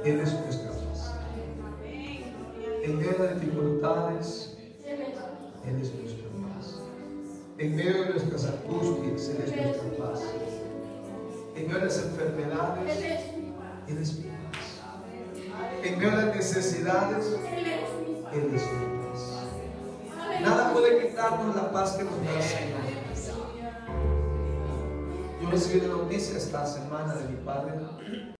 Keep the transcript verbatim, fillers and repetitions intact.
Él es nuestra paz. En medio de dificultades, Él es nuestra paz. En medio de nuestras angustias, Él es nuestra paz. En medio de las enfermedades, Él es mi paz. En medio de las necesidades, Él es mi paz. Nada puede quitarnos la paz que nos da el Señor. Yo recibí la noticia esta semana de mi padre.